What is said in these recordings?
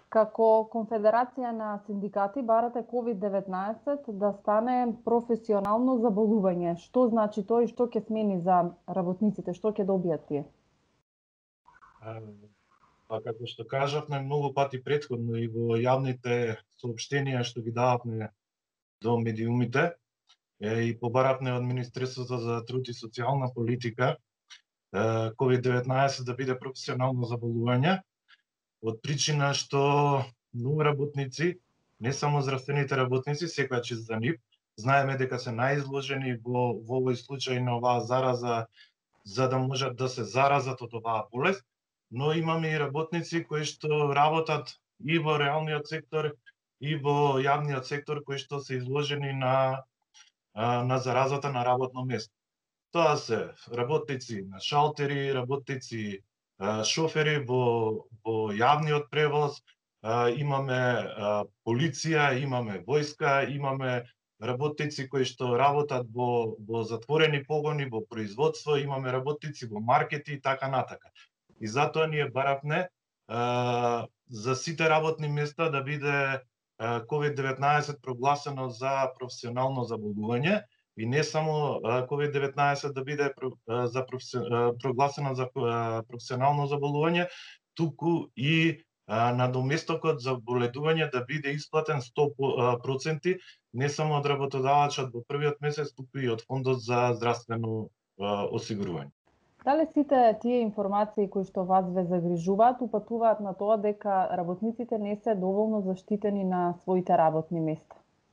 Како Конфедерација на синдикати барате COVID-19 да стане професионално заболување. Што значи тоа и што ќе смени за работниците, што ќе добијат тие? Па како што кажавме многу пати претходно и во јавните соопштенија што ги дававме до медиумите, и побаравме од Министерството за труд и социјална политика COVID-19 да биде професионално заболување, од причина што многу работници, не само здравствените работници, секогаш за нив, знаеме дека се најизложени во овој случај на оваа зараза, за да можат да се заразат од оваа болест, но имаме и работници кои што работат и во реалниот сектор и во јавниот сектор кои што се изложени на заразата на работно место. Тоа се работници на шалтери, работници шофери во јавниот превоз, имаме полиција, имаме војска, имаме работници кои што работат во затворени погони, во производство, имаме работници во маркети и така натака. И затоа ние баравме за сите работни места да биде COVID-19 прогласено за професионално заболување, и не само COVID-19 да биде прогласено за професионално заболување, туку и надоместокот за боледување да биде исплатен 100%, не само од работодавачот во првиот месец, туку и од Фондот за здравствено осигурување. Дали сите тие информации кои што вас ве загрижуваат упатуваат на тоа дека работниците не се доволно заштитени на своите работни места?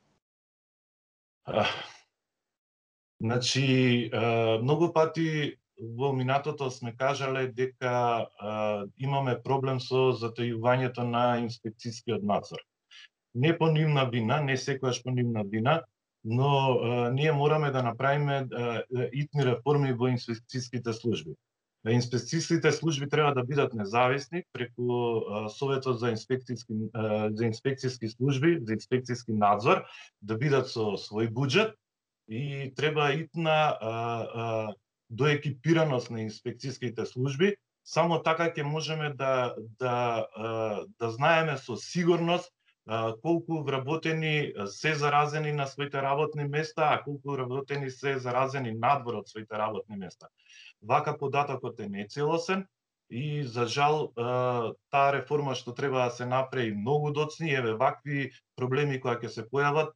Значи, многу пати во минатото сме кажале дека имаме проблем со затојувањето на инспекцијскиот надзор. Не по нивна вина, не секогаш по нивна вина, но ние мораме да направиме итни реформи во инспекцијските служби. Инспекцијските служби треба да бидат независни преку Советот за инспекцијски служби, за инспекцијски надзор, да бидат со свој буџет и треба итна доекипираност на инспекцијските служби. Само така ќе можеме да знаеме со сигурност колку вработени се заразени на своите работни места, а колку вработени се заразени надвор од своите работни места. Вака податокот е нецелосен и за жал таа реформа што треба да се направи многу доцни, еве вакви проблеми кои ќе се појават,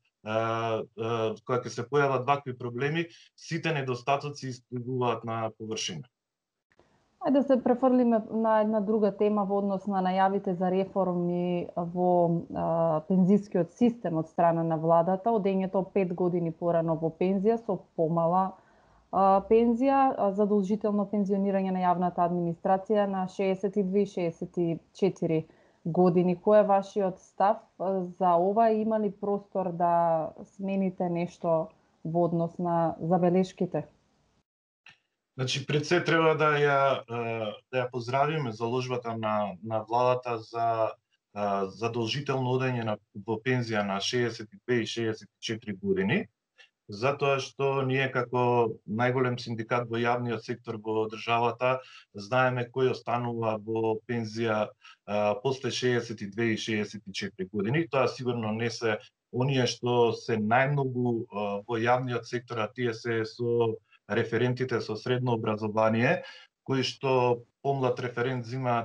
кога ќе се појават вакви проблеми, сите недостатоци испливуваат на површина. Ајде да се префрлиме на една друга тема во однос на најавите за реформи во пензискиот систем од страна на владата, одењето 5 години порано во пензија со помала пензија, задолжително пензионирање на јавната администрација на 62 и 64 години. Кој е вашиот став за ова и има ли простор да смените нешто во однос на забелешките? Значи, пред се треба да ја поздравиме заложбата на владата за задолжително одење во пензија на 62 и 64 години, затоа што ние како најголем синдикат во јавниот сектор во државата знаеме кој останува во пензија после 62 и 64 години. Тоа сигурно не се оние што се најмногу во јавниот сектор, а тие се со референтите со средно образование, кои што помлад референт зима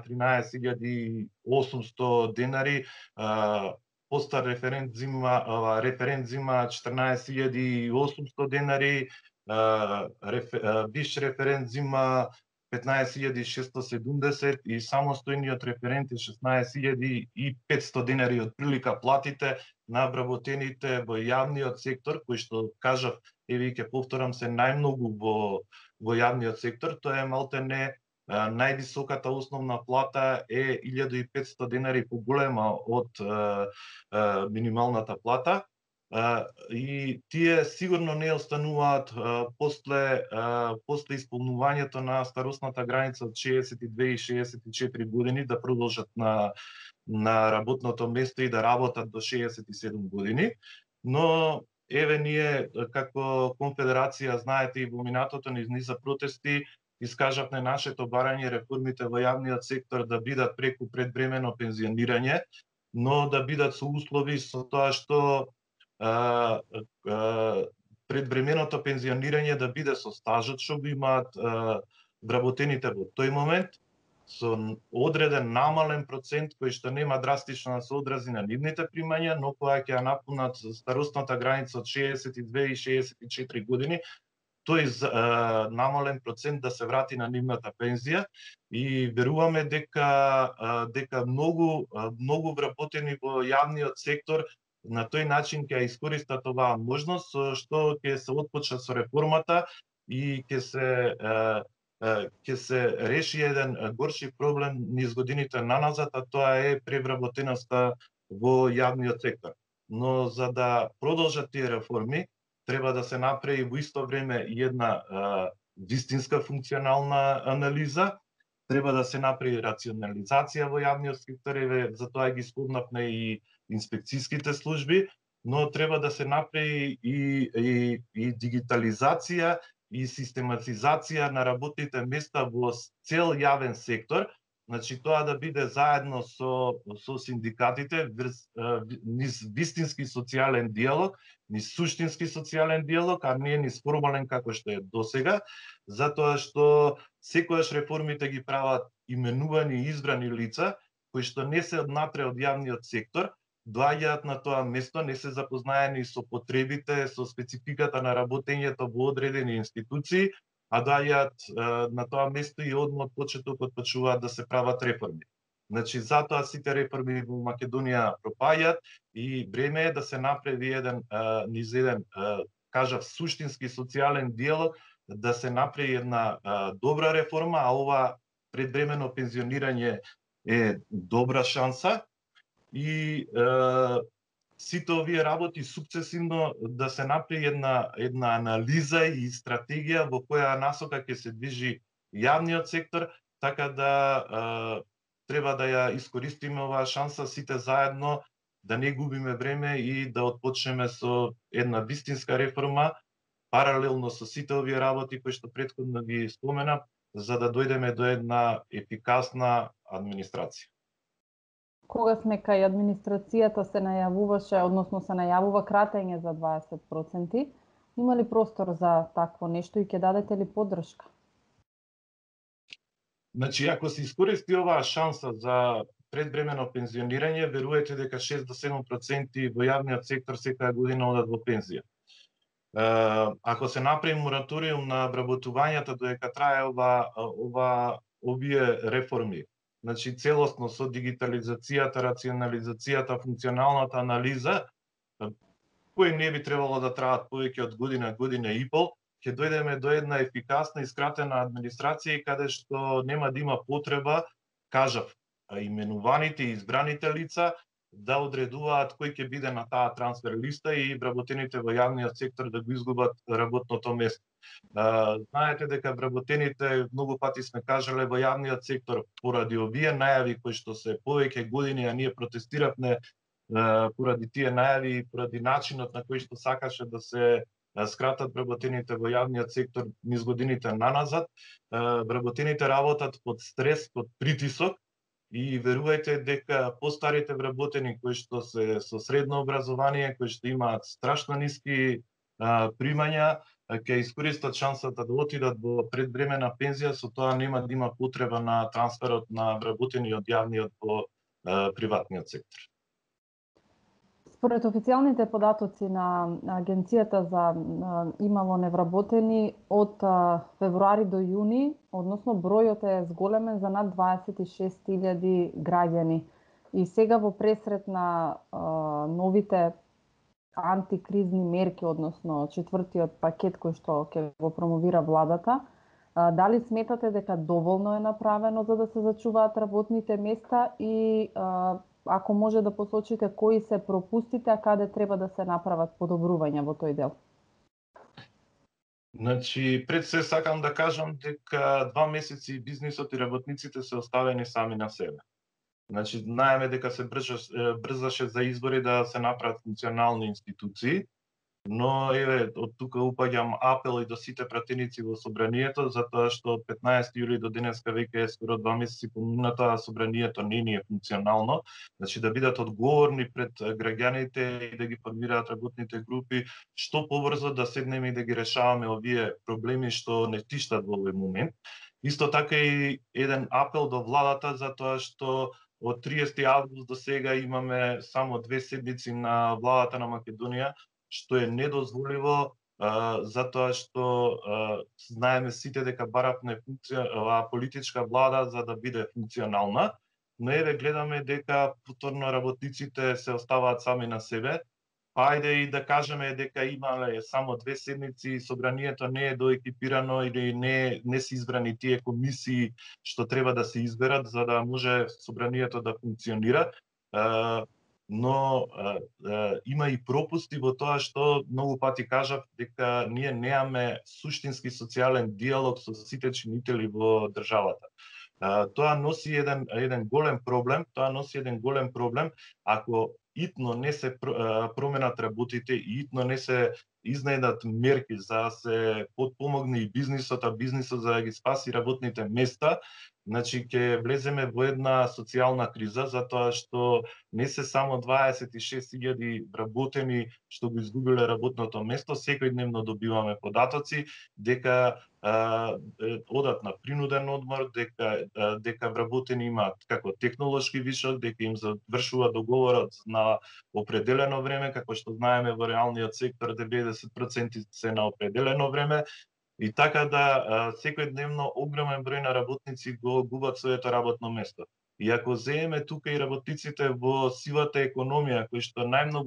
13.800 денари, постар референт зима 14.800 денари, биш референт зима 15.670 и самостојниот референт е 16.500 денари од прилика платите на вработените во јавниот сектор, кои што кажав, еве ќе повторам, се најмногу во јавниот сектор. Тоа е малтене највисоката основна плата е 1500 денари поголема од минималната плата. И тие сигурно не остануваат после исполнувањето на старосната граница од 62 и 64 години да продолжат на работното место и да работат до 67 години. Но еве ние како конфедерација, знаете, и во минатото низа протести искажавме нашето барање реформите во јавниот сектор да бидат преку предвремено пензионирање, но да бидат со услови со тоа што а, а, предвременото пензионирање да биде со стажот што го имаат вработените во тој момент, со одреден намален процент кој што нема драстично да се одрази на нивните примања, но кога ќе ја напунат старосната граница од 62 и 64 години, тој намален процент да се врати на нивната пензија и веруваме дека многу вработени во јавниот сектор на тој начин ќе искористат оваа можност со што ќе се отпочне со реформата и ќе се реши еден горши проблем низ годините наназад, а тоа е превработеноста во јавниот сектор. Но за да продолжат тие реформи, треба да се направи во исто време и една вистинска функционална анализа, треба да се направи рационализација во јавниот сектор, за тоа ги спомнавме и инспекцијските служби, но треба да се направи и дигитализација и систематизација на работните места во цел јавен сектор. Значи тоа да биде заедно со синдикатите низ вистински социјален диалог, низ суштински социјален диалог, а не низ формален како што е досега, затоа што секојаш реформите ги прават именувани и избрани лица кои што не се однатре од јавниот сектор, доаѓаат на тоа место, не се запознаени со потребите, со спецификата на работењето во одредени институции, а доаѓаат на тоа место и одма од почетокот почнуваат да се прават реформи. Значи, затоа сите реформи во Македонија пропаѓаат и време е да се направи низ еден, кажав, суштински социјален диалог, да се направи една добра реформа, а ова предвремено пензионирање е добра шанса и сите овие работи сукцесивно да се направи една анализа и стратегија во која насока ќе се движи јавниот сектор, така да треба да ја искористиме оваа шанса сите заедно, да не губиме време и да отпочнеме со една вистинска реформа, паралелно со сите овие работи кои што претходно ги спомена, за да дојдеме до една ефикасна администрација. Кога сме кај администрацијата се најавуваше, односно се најавува кратење за 20%, има ли простор за такво нешто и ќе дадете ли поддршка? Значи, ако се искористи оваа шанса за предвремено пензионирање, верувате дека 6 до 7% во јавниот сектор секоја година одат во пензија. Ако се направи мораториум на вработувањата додека трае овие реформи, значи целосно со дигитализацијата, рационализацијата, функционалната анализа, кои не би требало да траат повеќе од година, година и пол, ќе дојдеме до една ефикасна и скратена администрација каде што нема да има потреба, кажав, именуваните и избраните лица да одредуваат кој ќе биде на таа трансфер листа и вработените во јавниот сектор да го изгубат работното место. Знаете дека вработените, многу пати сме кажале, во јавниот сектор поради овие најави кои што се повеќе години, а ние протестиравме поради тие најави и поради начинот на кој што сакаше да се скратат вработените во јавниот сектор низ годините наназад, вработените работат под стрес, под притисок и верувајте дека постарите вработени кои што се со средно образование, кои што имаат страшно ниски примања, ќе искористат шансата да отидат во предвремена пензија, со тоа нема да има потреба на трансферот на вработени од јавниот во приватниот сектор. Според официјалните податоци на Агенцијата за имало невработени од февруари до јуни, односно бројот е зголемен за над 26.000 граѓани. И сега во пресрет на новите антикризни мерки, односно четвртиот пакет кој што ќе го промовира владата, дали сметате дека доволно е направено за да се зачуваат работните места и ако може да посочите кои се пропустите, а каде треба да се направат подобрувања во тој дел? Значи, пред се сакам да кажам дека 2 месеци бизнисот и работниците се оставени сами на себе. Значи, знаеме дека се брзаше за избори да се направат функционални институции, Но еве од тука упаѓам апел и до сите пратеници во собранието, затоа што од 15 јули до денеска веќе е скоро 2 месеци поминато, а собранието не ни е функционално. Значи да бидат одговорни пред граѓаните и да ги формираат работните групи, што побрзо да седнеме и да ги решаваме овие проблеми што не тиштат во овој момент. Исто така и еден апел до владата затоа што од 30 август до сега имаме само 2 седмици на владата на Македонија, што е недозволиво, затоа што знаеме сите дека баравме функција оваа политичка влада за да биде функционална, но еве гледаме дека повторно работниците се оставаат сами на себе. Ајде и да кажеме дека имале само 2 седмици, собранието не е доекипирано или не се избрани тие комисии што треба да се изберат за да може собранието да функционира. Но има и пропусти во тоа што многу пати кажав дека ние немаме суштински социјален диалог со сите чинители во државата. Тоа носи еден голем проблем, ако итно не се променат работите и итно не се изнајдат мерки за да се подпомогне и бизнисот, а бизнисот за да ги спаси работните места, значи ќе влеземе во една социјална криза затоа што не се само 26.000 вработени што го изгубиле работното место, секојдневно добиваме податоци дека одат на принуден одмор, дека вработени имаат како технолошки вишок, дека им завршува договорот на определено време, како што знаеме во реалниот сектор 90% се на определено време, и така да секојдневно огромен број на работници го губат своето работно место. И ако земеме тука и работниците во сивата економија, кои што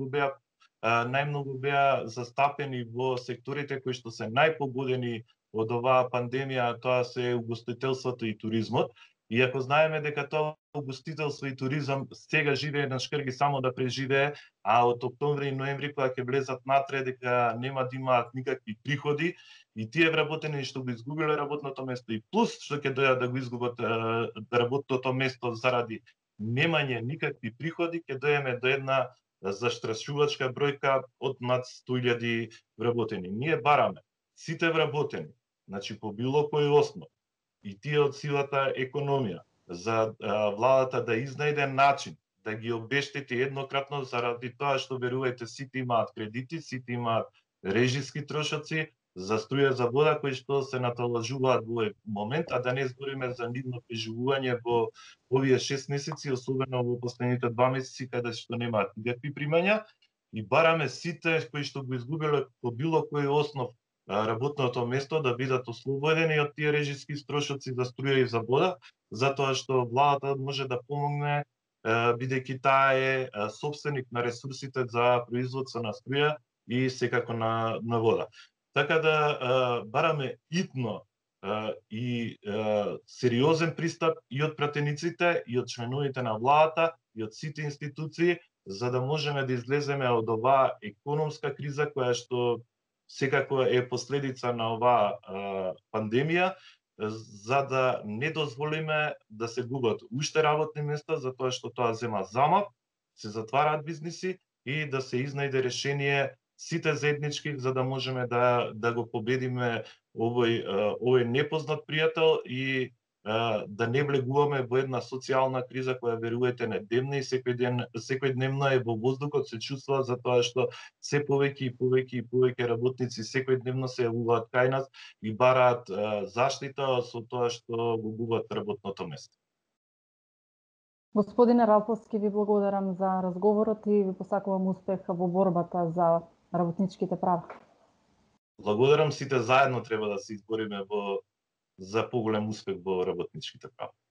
најмногу беа застапени во секторите кои што се најпогодени од оваа пандемија, тоа се угостителството и туризмот. И ако знаеме дека тоа угостителство и туризам сега живее на шкрги само да преживее, а од октомври и ноември кога ќе влезат натре дека нема да имаат никакви приходи, и тие вработени што го изгубиле работното место и плюс што ќе дојдат да го изгубат работното место заради немање никакви приходи, ќе дојдеме до една застрашувачка бројка од над 100.000 вработени. Ние бараме сите вработени, значи по било кој основ, и тие од силата економија, за владата да изнајде начин да ги обештети еднократно заради тоа што верувајте сите имаат кредити, сите имаат режиски трошоци за струја, за вода кои што се наталажуваат во овој момент, а да не збориме за нивно преживување во овие 6 месеци, особено во последните 2 месеци каде што немаат никакви примања, и бараме сите кои што го изгубиле по било кој основ работното место да бидат ослободени од тие режиски трошоци за струја и за вода, затоа што владата може да помогне бидејќи таа е собственик на ресурсите за производство на струја и секако на вода. Така да бараме итно и сериозен пристап и од пратениците, и од членовите на владата, и од сите институции, за да можеме да излеземе од оваа економска криза која што секако е последица на оваа пандемија, за да не дозволиме да се губат уште работни места, затоа што тоа зема замав, се затвараат бизниси и да се изнајде решение сите заеднички за да можеме да го победиме овој непознат пријател и да не влегуваме во една социјална криза која верувајте не демне и секојдневно е во воздухот, се чувствува затоа што се повеќе и повеќе и повеќе работници секојдневно се јавуваат кај нас и бараат заштита со тоа што го губат работното место. Господине Ралповски, ви благодарам за разговорот и ви посакувам успех во борбата за работничките права. Благодарам, сите заедно треба да се избориме за поголем успех во работничките права.